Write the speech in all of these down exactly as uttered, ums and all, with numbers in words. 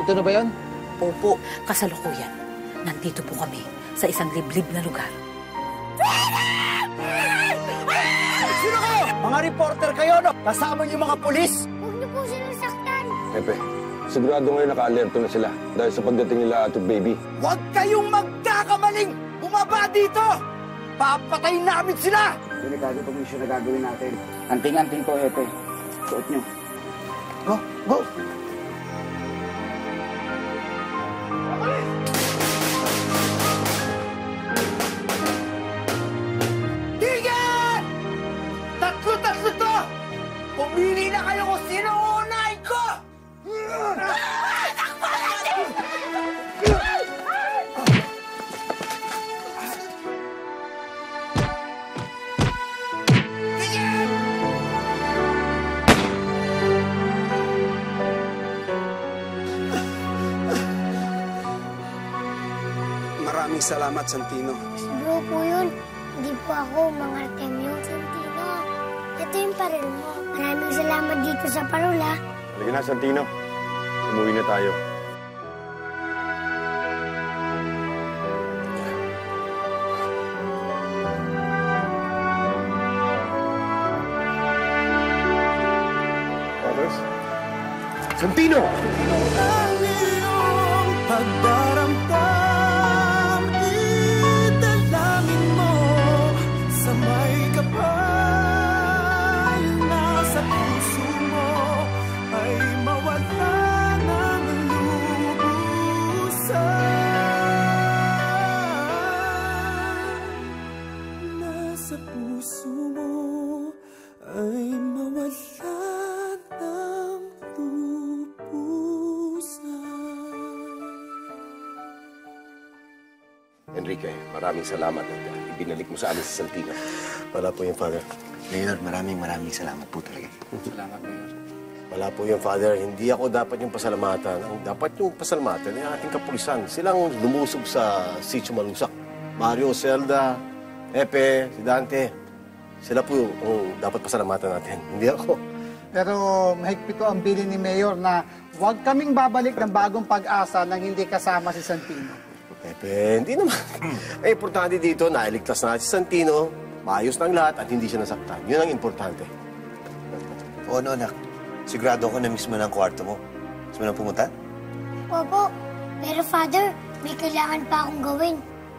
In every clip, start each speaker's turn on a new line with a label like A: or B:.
A: Ito na ba yun?
B: Opo, kasalukuyan. Nandito po kami sa isang liblib na lugar.
C: Sino kayo? Mga reporter kayo, no? Kasama niyo mga pulis?
D: Huwag niyo po silang saktan.
E: Pepe, sigurado ngayon naka-alerto na sila dahil sa pagdating nila at baby.
C: Huwag kayong magkakamaling bumaba dito! Papatayin namin sila!
F: Delikado itong mission na gagawin natin. Anting-anting to, Epe. Suot nyo.
C: Go, go! Tigil! Tatlo-tatlo to! Pumili na kayo kung sino uunahin ko!
G: Maraming salamat, Santino.
D: Si bro po yun. Hindi po ako mga Artemio. Santino, ito yung parol mo. Maraming salamat dito sa parol, ha?
E: Halika na, Santino. Umuwi na tayo. Others? Santino!
H: Pagdaramdam, idalangin mo sa may kapal na sa puso mo ay mawala ng lubusan. Nasa puso mo ay mawala ng
E: Enrique, maraming salamat at uh, ibinalik mo sa amin si Santino.
I: Wala po yung father.
F: Mayor, maraming maraming salamat po talaga.
G: Salamat, Mayor.
I: Wala po yung father. Hindi ako dapat yung pasalamatan. Ang dapat yung pasalamatan ay ating kapulisan. Silang lumusog sa Sitio Malusak. Mario, Zelda, Epe, si Dante. Sila po yung dapat pasalamatan natin. Hindi ako.
A: Pero mahigpit ko ang bilin ni Mayor na huwag kaming babalik ng bagong pag-asa nang hindi kasama si Santino.
I: Pepe, hindi naman. Ang importante dito, nailigtas na si Santino, maayos ng lahat at hindi siya nasaktan. Yun ang importante.
F: Oo, no, anak. Sigurado ako na mismo ng kwarto mo. Gusto mo nang pumunta?
D: Opo. Pero, Father, may kailangan pa akong gawin.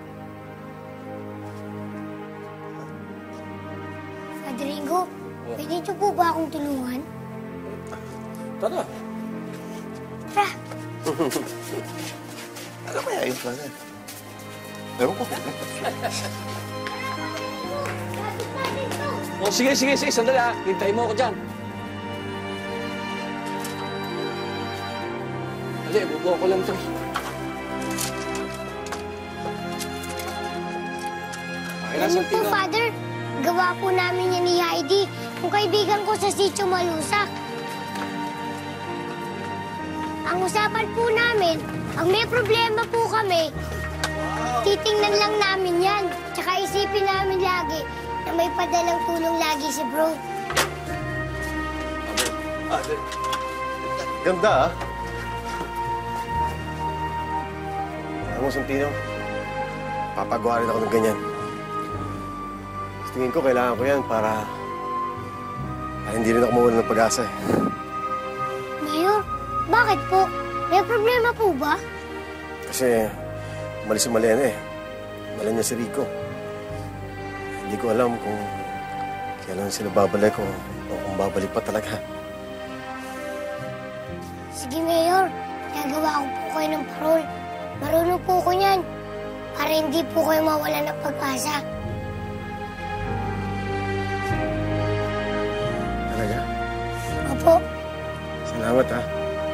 D: Father Ringo, oh. Pwede niyo po ba akong tulungan?
I: Tara.
D: Tara.
F: Ano kaya yung father? Ewan ko.
J: O, sige, sige, sige. Sandali, ha. Hintayin mo ako dyan. Hindi, bubuo ko lang ito.
D: Alam niyo po, Father, gawa po namin yan ni Heidi, yung kaibigan ko sa Sitio Malusak. Ang usapan po namin, pag may problema po kami, titingnan lang namin yan. Tsaka isipin namin lagi na may padalang tulong lagi si bro.
I: Ganda, ah. Alam mo, Santino, papagawa rin ako ng ganyan. Tingin ko, kailangan ko yan para, para hindi rin ako mawala ng pag-asa, eh.
D: Mayor, bakit po? May problema po ba?
I: Kasi umalis si Malena, eh. Dala niya si Rico. Hindi ko alam kung kailan sila babalik o, o kung babalik pa talaga.
D: Sige, Mayor. Gagawa ko po kayo ng parol. Marunong po ko niyan. Para hindi po kayo mawala ng pag-asa.
I: Talaga?
D: Opo.
I: Salamat, ha.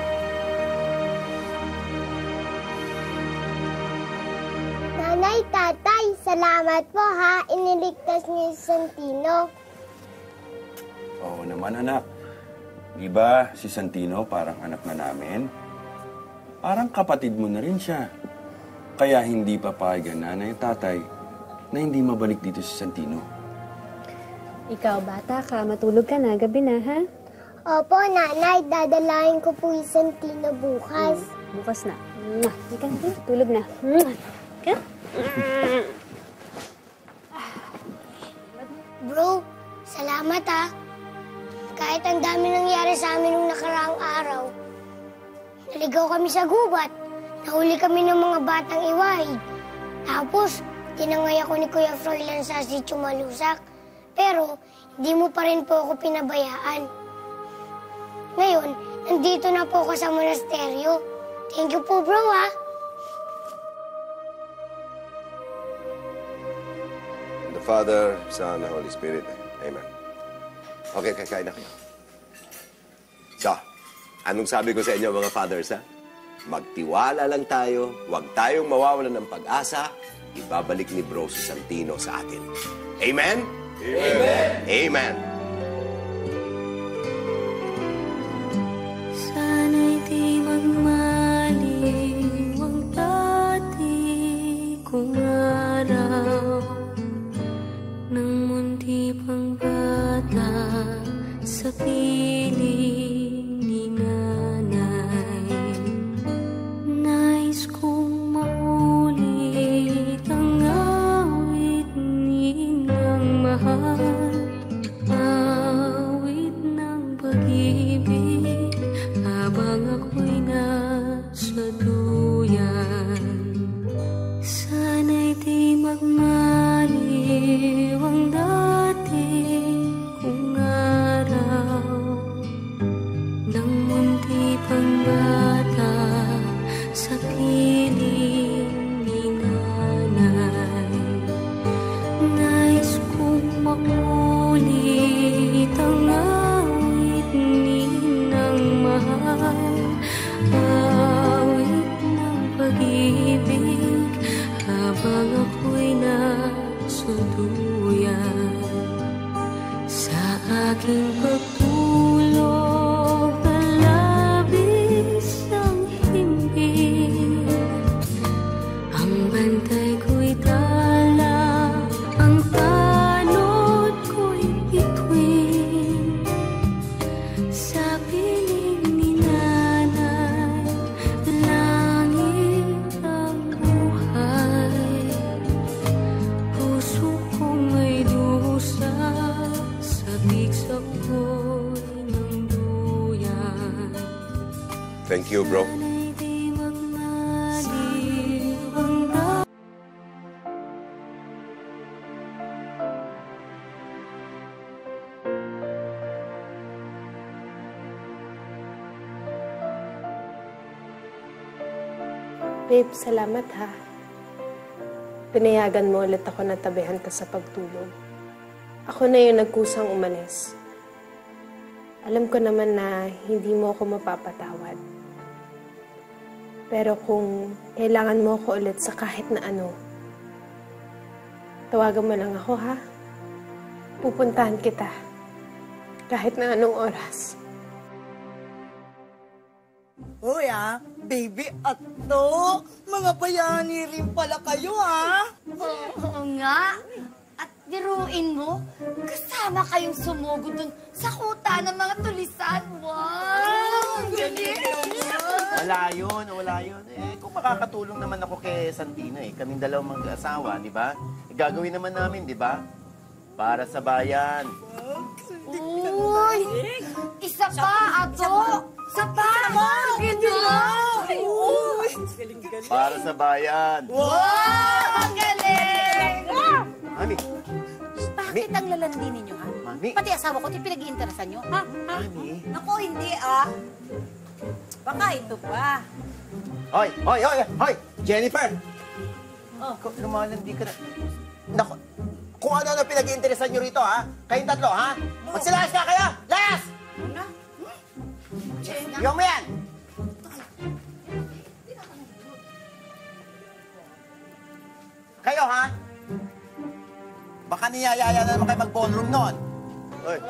D: Nanay, tatay, salamat po ha. Iniligtas niyo si Santino.
K: Oo naman, anak. Di ba si Santino parang anak na namin? Parang kapatid mo na rin siya. Kaya hindi papayagan nanay at tatay na hindi mabalik dito si Santino.
L: Ikaw, bata ka. Matulog ka na. Gabi na, ha?
D: Opo, nanay. Dadalahin ko po yung Santino bukas. Hmm.
L: Bukas na. Mwah! Ika na, tulog na. Mwah! Ika?
D: Bro, salamat ha. Kahit ang dami nangyari sa amin nung nakaraang araw, naligaw kami sa gubat, nahuli kami ng mga batang iwahid. Tapos, tinangay ako ni Kuya Froilan sa Sitio Malusak. Pero, hindi mo pa rin po ako pinabayaan. Ngayon, nandito na po ako sa monasteryo. Thank you po, bro, ha?
F: The Father, Son, and Holy Spirit. Amen. Okay, kakain na kayo. So, anong sabi ko sa inyo mga fathers, ha? Magtiwala lang tayo, huwag tayong mawawalan ng pag-asa, ibabalik ni Bro si Santino sa atin. Amen? Amen! Amen!
M: Sana'y di magmaliw ang dati kong araw nang munti pang bata sa piling ni nanay. Nais kong maulit ang awit ninang mahal, awit ng pag-ibig habang ako'y nasa duyan. Sana'y di magmaliw ang dati kong araw nang munti pang bata sa piling ni nanay. Nais kong maulit ang awit ninang mahal, awit ng pag-ibig habang ako'y nasa duyan. Sa aking pagtulog na labis ang himbing, ang bantay ko'y tala, ang tanod ko'y bituin. Sa piling ni nanay, langit ang buhay. Puso kong may dusa, sabik sa ko'y ng duyan.
F: Thank you, bro.
M: Sana'y di magmaliw ang dati.
L: Babe, salamat ha. Pinayagan mo ulit ako na tabihan ka sa pagtulog. Ako na yung nagkusang umalis. Alam ko naman na hindi mo ako mapapatawad. Pero kung kailangan mo ako ulit sa kahit na ano, tawagan mo lang ako ha. Pupuntahan kita. Kahit na anong oras.
C: Hoy ah, baby at to, mga bayani rin pala kayo ah.
N: Oo nga. At biruin mo, kasama kayong sumugod dun sa kuta ng mga tulisan. Wow! Galing!
O: Wala yun, wala yun. Eh, kung makakatulong naman ako kay Santino eh, kaming dalawang mag-asawa, di ba? Eh, gagawin naman namin, di ba? Para sa bayan.
N: Uy! Isa pa, ato! Isa pa! Ganda! Uy!
O: Para sa bayan.
N: Wow! Ang galing!
O: Mami.
B: Bakit ang lalandi ninyo, ha?
O: Mami.
B: Pati asawa ko, ito pinag-iinteresan nyo, ha? ha?
O: Mami.
N: Naku, hindi ah. Baka ito pa.
O: Hoy, hoy, hoy, hoy! Jennifer! Oh. Lumalandi ka na. Naku, kung ano-ano pinag-iinteresan nyo rito, ha? Kayong tatlo, ha? Magsilayas na kayo! Layas!
N: Ano?
O: Yung mo yan! Kayo, ha? Baka niyayaya na naman kayo mag-ballroom noon. Hoy.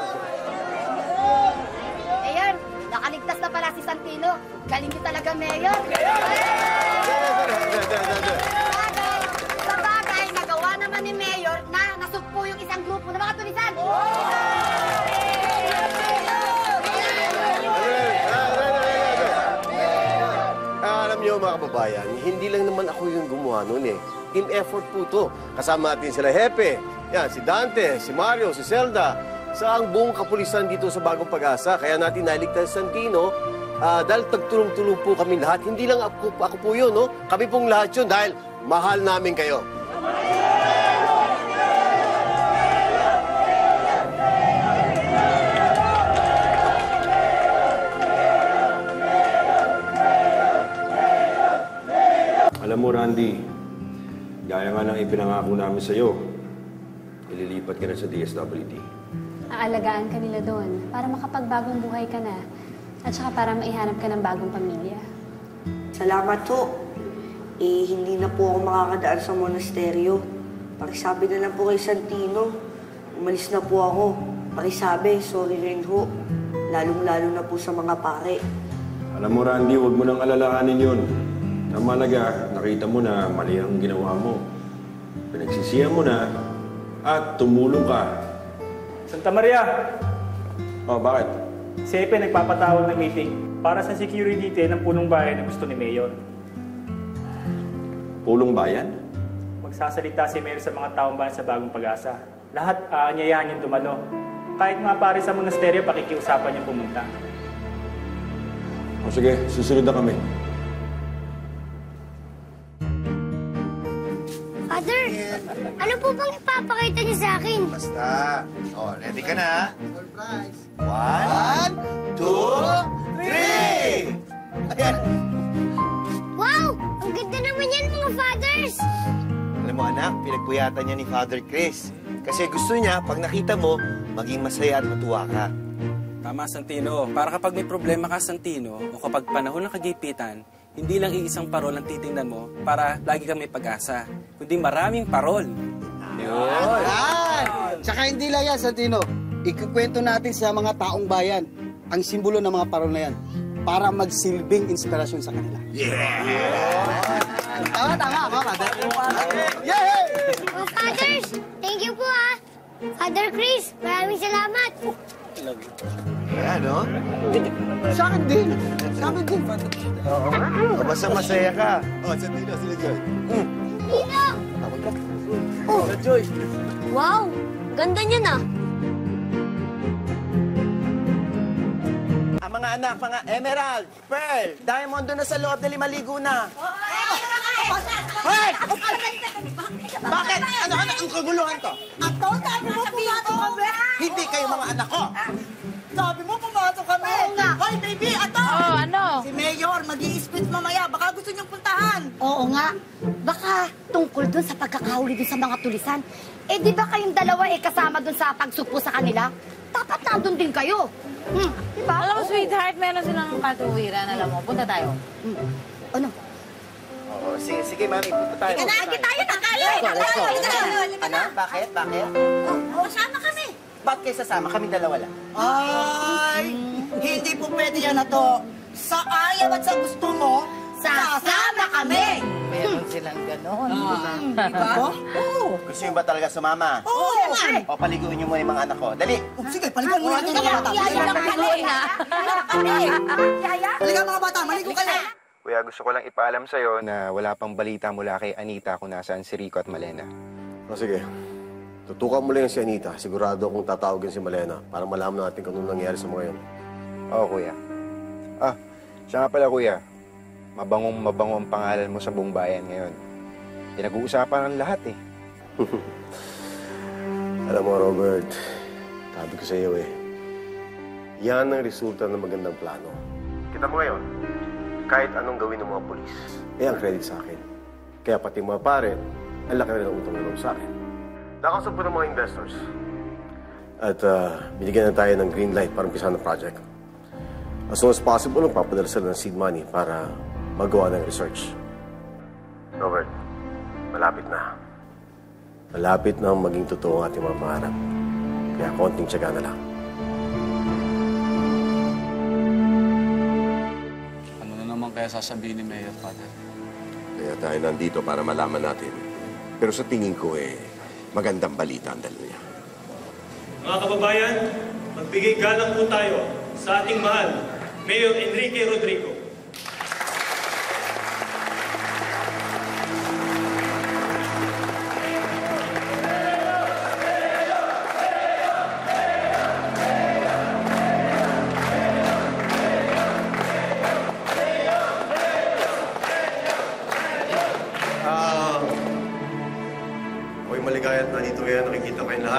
N: Ayan, nakaligtas na pala si Santino. Galing niyo talaga, Mayor. Sa bagay, nagawa naman ni Mayor na nasugpo yung isang grupo ng mga tulisan.
I: mga kababayan, hindi lang naman ako yung gumawa nun eh. Team effort po to. Kasama natin sila Hepe, yan, si Dante, si Mario, si Zelda, sa ang buong kapulisan dito sa Bagong Pag-asa. Kaya natin naligtas si Santino uh, dahil tagtulong-tulong po kami lahat. Hindi lang ako, ako po yun, no? Kami pong lahat yun dahil mahal namin kayo.
K: Alam mo, Randy, gaya nga ng ipinangako namin sa'yo, ililipat ka na sa D S W D.
P: Aalagaan ka nila doon para makapagbagong buhay ka na at saka para maihanap ka ng bagong pamilya.
Q: Salamat po. Eh, hindi na po ako makakadaan sa monasteryo. Pakisabi na lang po kay Santino. Umalis na po ako. Pakisabi, sorry rin ho. Lalong-lalo na po sa mga pare.
K: Alam mo, Randy, huwag mo nang alalahanin yun. Ang malaga, nakita mo na mali ang ginawa mo. Pinagsisihan mo na at tumulong ka.
R: Santa Maria!
K: Oh, bakit?
R: Si Epe nagpapatawag ng meeting para sa security detail ng punong bayan na gusto ni Mayor.
K: Pulong bayan?
R: Magsasalita si Mayor sa mga taong bayan sa Bagong Pag-asa. Lahat aanyayahan yung dumalo. Kahit nga pare sa monasteryo, pakikiusapan yung pumunta.
K: O sige, susunod na kami.
D: Father, ano po bang ipapakita niyo sa akin?
O: Basta. Oh, ready ka na? Surprise. One, two, three! Ayan.
D: Wow! Ang ganda naman yan, mga fathers!
O: Alam mo, anak, pinagpuyatan niya ni Father Chris. Kasi gusto niya, pag nakita mo, maging masaya at matuwa ka.
J: Tama, Santino. Para kapag may problema ka, Santino, o kapag panahon ng kagipitan, hindi lang iisang parol ang titingnan mo para lagi kang may pag-asa, kundi maraming parol.
S: Yun! Yan! Tsaka hindi lang yan, Santino. Ikukwento natin sa mga taong bayan ang simbolo ng mga parol na yan para magsilbing inspirasyon sa kanila.
O: Yeah!
S: Tama, tama, tama.
D: Yay! Oh, fathers, thank you po ah. Father Chris, maraming salamat.
O: Ayan, no?
S: Sa akin din. Sa akin din, Father.
O: Oo. O, basta masaya ka. Oh, sa Tino, sila Joy.
D: Tino!
O: Oh, sa Joy.
D: Wow! Ganda niya na.
O: Ang mga anak, mga Emerald, Pearl, Diamond doon na sa loob, dali maligo na. Hoy! Bakit? Ano, ano, ang kaguluhan to?
C: Ato, sabi mo pumasok kami.
O: Hindi kayo mga anak ko.
C: Sabi mo pumasok kami.
N: Oo nga.
C: Hoy, baby, ato.
N: Oo, ano?
C: Si Mayor, mag-i-split mamaya. Baka gusto niyong puntahan.
N: Oo nga. Baka tungkol dun sa pagkakahuli dun sa mga tulisan. Eh, di ba kayong dalawa eh kasama dun sa pagsugpo sa kanila? Dapat nandun din kayo. Hmm, di ba?
B: Alam mo, sweetheart, meron silang katuwiran. Alam mo, punta tayo.
N: Hmm. Ano?
O: Oo, sige, sige, mami, punta tayo.
C: Sige na, sige tayo na. Kaya,
O: Ano? Bakit? Bakit?
C: Masama kami.
O: Ba't kayo sasama? Kami dalawa lang.
C: Ay, hindi po pwede yan na to. Sa ayaw at sa gusto mo, sasama kami.
B: Meron silang ganon.
C: Diba? Oo.
O: Gusto nyo ba talaga sumama?
C: Oo naman.
O: O, paliguin nyo muna yung mga anak ko. Dali.
C: Sige, paligan mo natin mga bata.
N: Yaya lang kami, ha? Yaya?
C: Halika mga bata, maligo ka na.
T: Kuya, gusto ko lang ipaalam sa'yo na wala pang balita mula kay Anita kung nasaan si Rico at Malena.
I: O sige, tutukan mo lang si Anita. Sigurado akong tatawagin si Malena para malaman natin kung anong nangyari sa mga yun.
T: Oo, kuya. Ah, siya nga pala, kuya. Mabangong mabango ang pangalan mo sa buong bayan ngayon. Pinag-uusapan ang lahat eh.
I: Alam mo, Robert, sabi ko sa iyo eh, yan ang resulta ng magandang plano. Kita mo ngayon, kahit anong gawin ng mga polis, eh ang credit sa akin. Kaya pati mga pare, ang laki rin ang utang na loob sa akin. Nakasap po ng mga investors. At uh, binigyan na tayo ng green light para umpisahan ng project. As soon as possible, papadala sila ng seed money para magawa ng research. Robert, malapit na. Malapit na maging totoo ang ating mga pangarap. Kaya konting tiyaga na lang.
G: Ano na naman kaya sasabihin ni Mayor, Father?
F: Kaya tayo nandito para malaman natin. Pero sa tingin ko eh, magandang balita ang dala niya.
U: Mga kababayan, magbigay galang po tayo sa ating mahal, Mayor Enrique Rodrigo.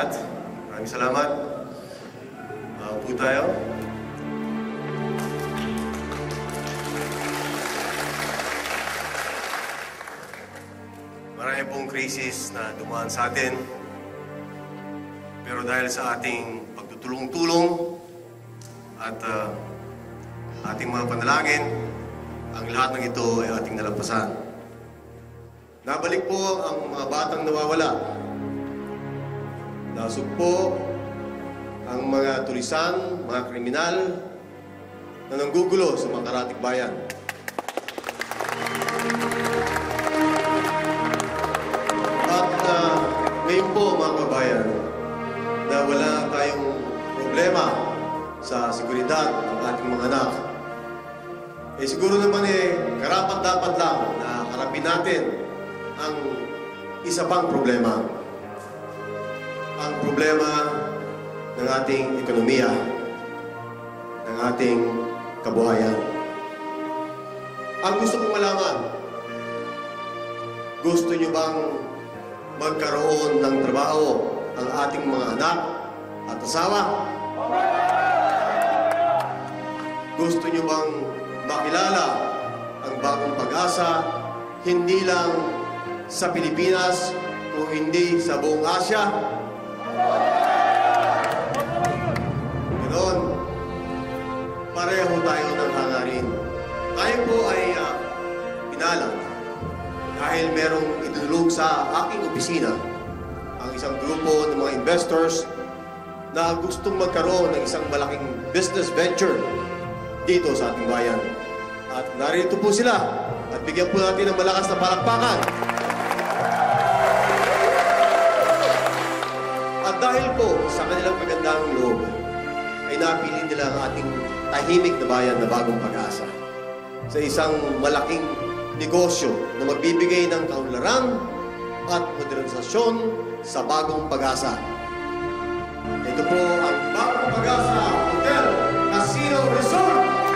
U: lahat. Maraming salamat. Maupo tayo. Marami pong krisis na dumaan sa atin. Pero dahil sa ating pagtutulong-tulong at uh, ating mga panalangin, ang lahat ng ito ay ating nalampasan. Nabalik po ang mga batang nawawala. Nasugpo ang mga tulisan, mga kriminal na nanggugulo sa mga karatig bayan. At uh, ngayon po mga kabayan, na wala tayong problema sa seguridad ng ating mga anak. Eh siguro naman eh, karapat-dapat lang na harapin natin ang isa pang problema. Ang problema ng ating ekonomiya, ng ating kabuhayan. Ang gusto kong malaman, gusto nyo bang magkaroon ng trabaho ang ating mga anak at asawa? Gusto nyo bang makilala ang bagong pag-asa, hindi lang sa Pilipinas, kung hindi sa buong Asya? Ganoon, pareho tayo ng hangarin. Tayo po ay uh, pinalang dahil merong idulog sa aking opisina ang isang grupo ng mga investors na gustong magkaroon ng isang malaking business venture dito sa ating bayan. At narito po sila at bigyan po natin ng malakas na palakpakan. At dahil po sa kanilang magandang loob, ay napili nila ang ating tahimik na bayan na Bagong Pag-asa sa isang malaking negosyo na magbibigay ng kaunlaran at modernisasyon sa Bagong Pag-asa. Ito po ang Bagong Pag-asa Hotel, Casino Resort!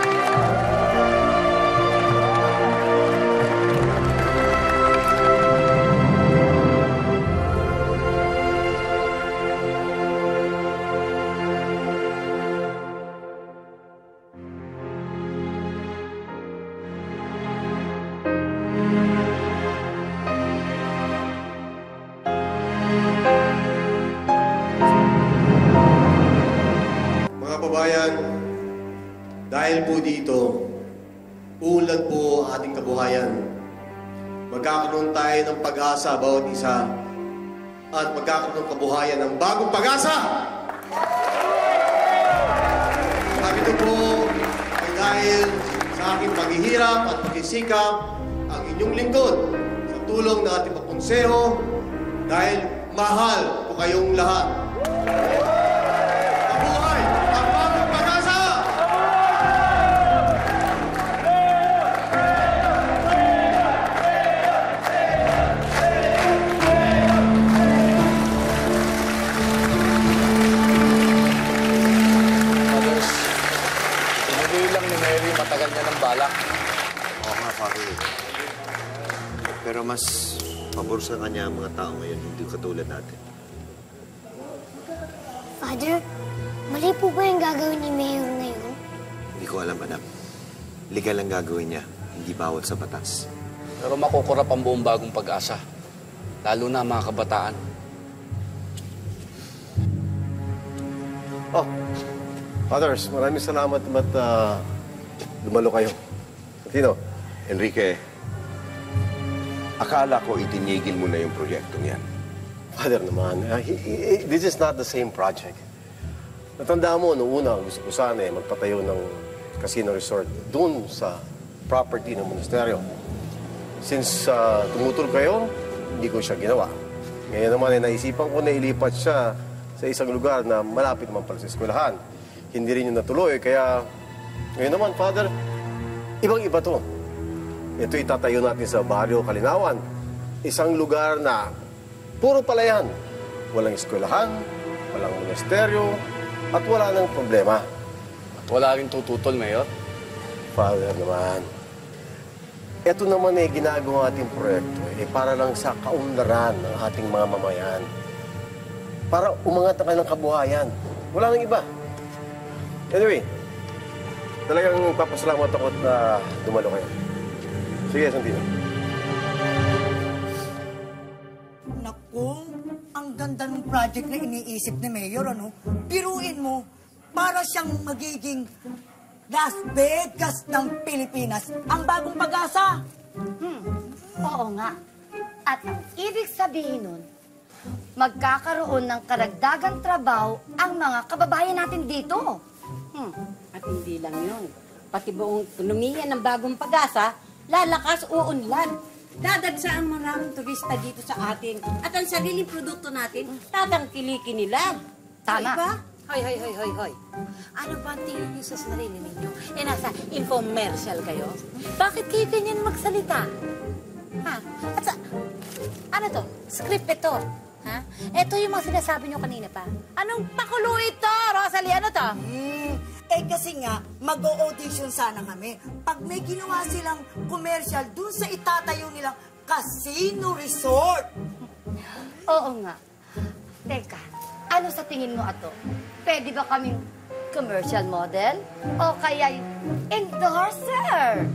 U: Dahil po dito, uunlad po ang ating kabuhayan. Magkakaroon tayo ng pag-asa bawat isa at magkakaroon ng kabuhayan ng bagong pag-asa. At ito po ay dahil sa aking paghihirap at pagsisikap ang inyong lingkod sa tulong ng ating pakonseho dahil mahal ko kayong lahat.
K: Matagal niya ng balak.
O: Oo nga, Father. Pero mas pabor sa kanya ang mga tao ngayon, hindi katulad natin.
D: Father, mali po ba yung gagawin ni Mayor ngayon?
O: Hindi ko alam, anak. Legal ang gagawin niya, hindi bawal sa batas.
G: Pero makukurap ang buong Bagong Pag-asa. Lalo na ang mga kabataan.
I: Oh, Fathers, maraming salamat at uh, dumalo kayo. Sino?
F: Enrique, akala ko itinigil mo na yung proyektong yan.
I: Father naman, uh, he, he, this is not the same project. Natandaan mo, noong una, gusto ko sana eh, magpatayo ng casino resort doon sa property ng monasteryo. Since uh, tumutol kayo, hindi ko siya ginawa. Ngayon naman, eh, naisipan ko na ilipat siya sa isang lugar na malapit naman pala sa eskwelahan. Hindi rin yung natuloy, kaya ngayon naman, Father, ibang-iba to. Ito itatayo natin sa Barrio Kalinawan. Isang lugar na puro palayan. Walang eskwelahan, walang monasteryo, at wala nang problema.
G: At wala rin tututol, Mayor?
I: Father naman, ito naman eh, ginagawa ating proyekto eh, para lang sa kaunlaran ng ating mga mamayan. para umangat ang kanilang kabuhayan. Wala nang iba. Anyway, talagang papasalamat ako at uh, dumalo kayo. Sige, Santino.
C: Naku, ang ganda ng project na iniisip ni Mayor, ano? Biruin mo, para siyang magiging Las Vegas ng Pilipinas, ang bagong pag-asa.
N: Hmm, oo nga. At ang ibig sabihin nun, magkakaroon ng karagdagang trabaho ang mga kababayan natin dito.
B: Hmm. At hindi lang yun. Pati buong ekonomiya ng bagong pag-asa, lalakas o unlad. Dadagsa ang maraming turista dito sa atin. At ang sariling produkto natin, tatangkilikin nila.
N: Tama.
B: Diba? Hoy, hoy, hoy, hoy, hoy. Ano ba ang tingin niyo sa sarili ninyo? Eh, nasa infomercial kayo? Bakit kayo ganyan magsalita? Ha? At sa... Ano to? Script ito. Ha? Ito yung mga sinasabi niyo kanina pa. Anong pakulo ito, Rosalie? Ano to?
C: Hmm, eh kasi nga, mag-o-audition sana kami. Pag may ginawa silang commercial dun sa itatayo nilang casino resort.
N: Oo nga. Teka, ano sa tingin mo ato? Pwede ba kaming commercial model? O kaya endorser?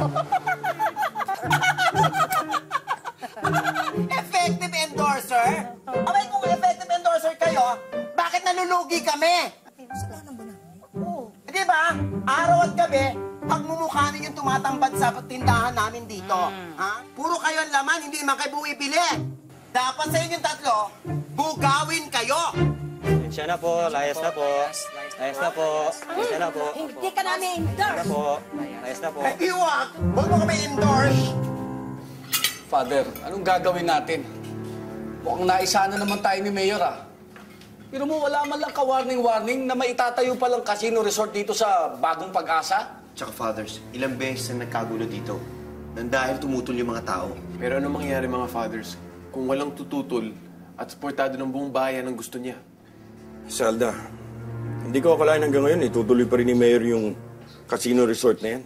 O: Effective endorser? Abay, kung effective endorser kayo, bakit nalulugi kami?
C: Kasalanan ba namin?
O: Oo. Di ba? Araw at gabi, pagmumukha ninyo tumatambad sa tindahan namin dito. Ha? Puro kayo ang laman, hindi man kayo bumibili. Dapat sa inyong tatlo, bugawin kayo.
H: Siya na po, layas na po. Layas na po. Siya na po.
B: Hindi ka namin endorse.
H: Layas na po. Layas na po.
O: Eh, iwag! Huwag mo kami endorse.
G: Father, anong gagawin natin? Mukhang naisana naman tayo ni Mayor, ah. Pero mo, wala man lang ka-warning-warning na maitatayo palang casino resort dito sa bagong pag-asa?
U: Tsaka, fathers, ilang beses na nagkagulo dito nang dahil tumutol yung mga tao.
V: Pero ano mangyayari, mga fathers, kung walang tututol at suportado ng buong bayan ang gusto niya?
E: Zelda, hindi ko akalain hanggang ngayon, itutuloy pa rin ni Mayor yung casino resort na yan.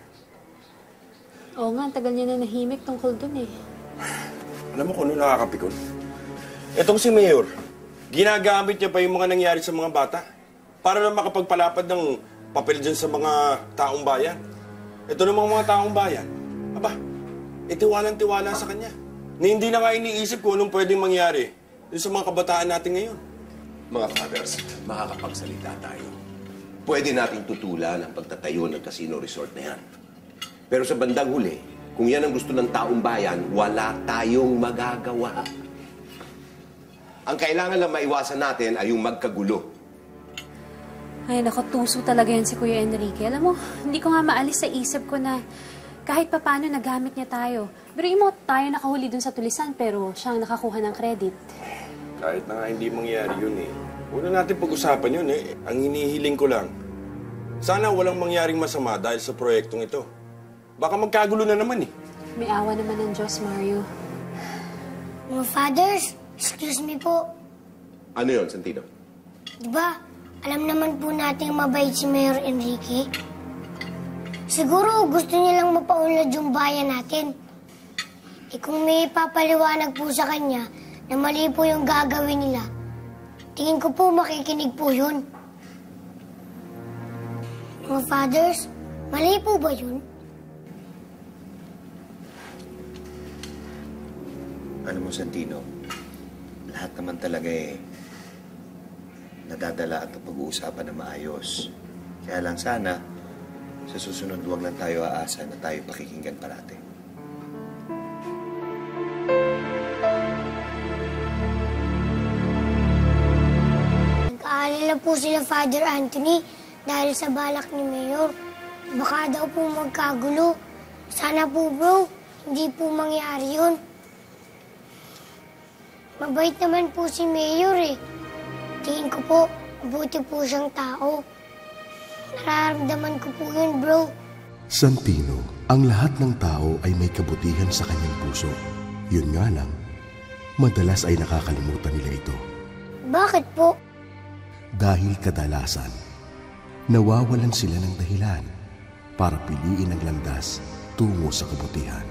P: Oo nga, tagal niya na nahimik tungkol dun eh.
E: Alam mo kung ano nakakapikon? Etong si Mayor, ginagamit niya pa yung mga nangyari sa mga bata para na makapagpalapad ng papel dyan sa mga taong bayan. Ito namang mga taong bayan, aba, itiwalang-tiwala sa kanya. Na hindi na nga iniisip kung anong pwedeng mangyari dun sa mga kabataan natin ngayon.
F: Mga fathers, makakapagsalita tayo. Pwede nating tutulan ang pagtatayo ng casino resort na yan. Pero sa bandang huli, kung yan ang gusto ng taong bayan, wala tayong magagawa. Ang kailangan lang maiwasan natin ay yung magkagulo.
P: Ay, naku, tuso talaga yan si Kuya Enrique. Alam mo, hindi ko nga maalis sa isip ko na kahit papano nagamit niya tayo. Pero yung mo, tayo nakahuli dun sa tulisan, pero siyang nakakuha ng credit.
E: Kahit na nga hindi mangyari yun eh. Una natin pag-usapan yun eh. Ang hinihiling ko lang, sana walang mangyaring masama dahil sa proyektong ito. Baka magkagulo na naman eh.
P: May awa naman ng Diyos, Mario.
D: Mga fathers, excuse me po.
F: Ano yun, Santino?
D: Diba, alam naman po natin mabait si Mayor Enrique. Siguro gusto niya lang mapaunlad yung bayan natin. Eh kung may papaliwanag po sa kanya na mali po yung gagawin nila, tingin ko po makikinig po yun. Mga fathers, mali po ba yun?
U: Alam mo, Santino, lahat naman talaga eh nadadala at pag-uusapan na maayos. Kaya lang sana, sa susunod huwag lang tayo aasa na tayo pakikinggan parate.
D: Nag-aalala po sila Father Anthony dahil sa balak ni Mayor. Baka daw po magkagulo. Sana po bro, hindi po mangyari yun. Mabait naman po si Mayor eh. Tingin ko po, mabuti po siyang tao. Nararamdaman ko po yun, bro.
W: Santino, ang lahat ng tao ay may kabutihan sa kanyang puso. Yun nga lang, madalas ay nakakalimutan nila ito.
D: Bakit po?
W: Dahil kadalasan, nawawalan sila ng dahilan para piliin ang landas tungo sa kabutihan.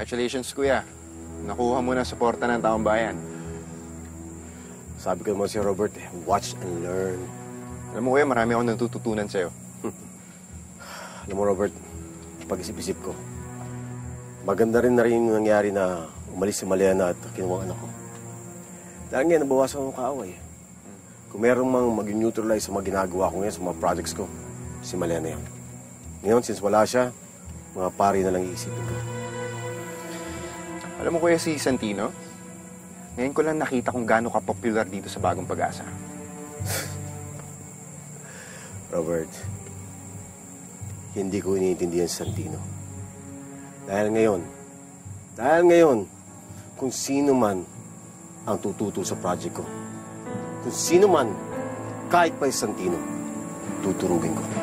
T: Congratulations, Kuya. Nakuha mo na suporta ng taong bayan.
I: Sabi ko naman si Robert, eh, watch and learn.
T: Alam mo, Kuya, marami akong natututunan sa'yo.
I: Alam mo, Robert, pag-isip-isip ko, maganda rin na rin yung nangyari na umalis si Maliana at kinuha ang anak ko. Dahil ngayon, nabawasan akong kaaway. Kung meron mang mag-neutralize sa mga ginagawa ko ngayon, sa mga projects ko, si Maliana yan. Ngayon, since wala siya, mga pari na lang iisipin ko.
T: Alam mo, Kuya, si Santino, ngayon ko lang nakita kung gaano ka-popular dito sa Bagong Pag-asa.
I: Robert, hindi ko iniintindihan si Santino. Dahil ngayon, dahil ngayon, kung sino man ang tututol sa project ko, kung sino man, kahit pa si Santino, tuturugin ko.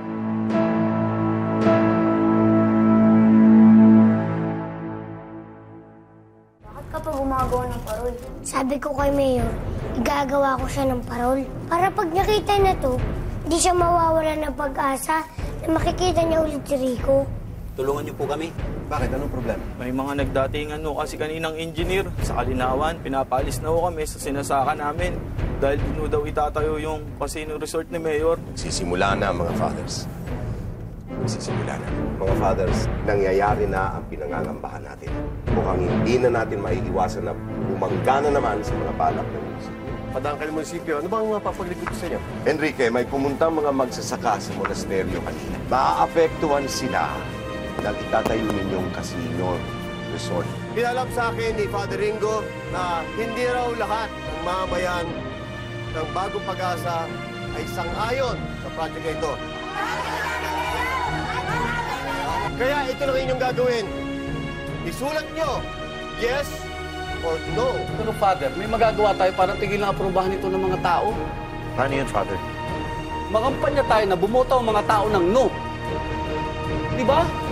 D: Bakit ka pa gumagawa ng parol? Sabi ko kay Mayor, igagawa ko siya ng parol. Para pag nakita na to, hindi siya mawawala ng pag-asa na makikita niya ulit si Rico.
A: Tulungan niyo po kami.
I: Bakit? Anong problema?
L: May mga nagdatingan no kasi kaninang engineer sa Kalinawan. Pinapalis na ho kami sa sinasaka namin. Dahil dino daw itatayo yung casino resort ni Mayor.
F: Sisimula na, mga fathers. Sisimula na. Mga fathers, nangyayari na ang pinangangambahan natin. Mukhang hindi na natin maiiwasan na bumangga na naman sa mga balak ng munisipyo.
I: Padangkal munisipyo, ano bang mapapagligod ko sa inyo?
F: Enrique, may pumuntang mga magsasaka sa monasteryo kanina. Maapektuhan sila dahil itatayo ninyong casino resort.
I: Pinalam sa akin ni Father Ringo na hindi raw lahat ng mamayan ng Bagong Pag-asa ay sang-ayon sa project na ito. Kaya ito lang inyong gagawin. Isulat nyo, yes or no.
G: Pero Father, may magagawa tayo para tigilan ang aprobahan ito ng mga tao.
T: Paano yun, Father?
G: Makampanya tayo na bumoto ang mga tao ng no. Di ba?